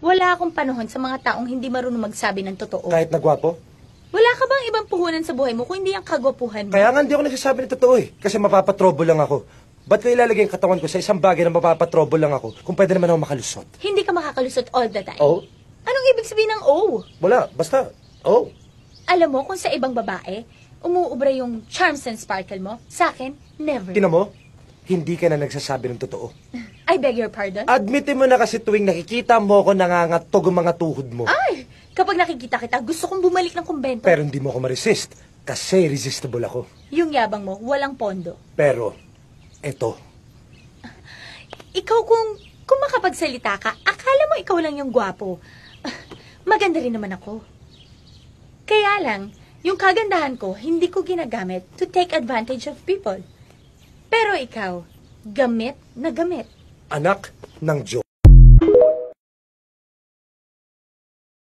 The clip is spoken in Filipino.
Wala akong panahon sa mga taong hindi marunong magsabi ng totoo. Kahit nagwapo? Wala ka bang ibang puhunan sa buhay mo kung hindi ang kagwapuhan mo? Kaya nga hindi ako nagsasabi ng totoo eh. Kasi mapapatrobo lang ako. Ba't ko ilalagay ang katawan ko sa isang bagay na mapapatrobo lang ako kung pwede naman ako makalusot? Hindi ka makakalusot all the time. Oh? Anong ibig sabihin ng oh? Wala, basta, oh. Alam mo kung sa ibang babae, umuubra yung charms and sparkle mo, sa akin, never. Tingnan mo, hindi ka na nagsasabi ng totoo. I beg your pardon? Admitin mo na kasi tuwing nakikita mo ko nangangatog ang mga tuhod mo. Ay, kapag nakikita kita, gusto kong bumalik ng kumbento. Pero hindi mo ako ma-resist. Kasi irresistible ako. Yung yabang mo, walang pondo. Pero, eto. Ikaw kung makapagsalita ka, akala mo ikaw lang yung gwapo. Maganda rin naman ako. Kaya lang, yung kagandahan ko, hindi ko ginagamit to take advantage of people. Pero ikaw, gamit na gamit. Anak ng Diyos.